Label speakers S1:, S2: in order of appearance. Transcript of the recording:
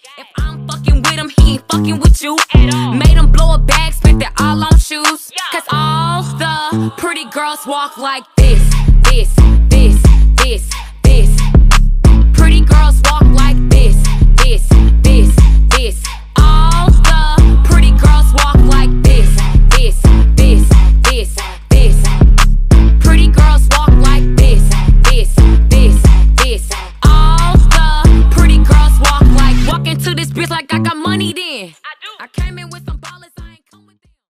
S1: If I'm fucking with him, he ain't fucking with you at all. Made him blow a bag, spent it all on shoes. Cause all the pretty girls walk like this, this, this, this.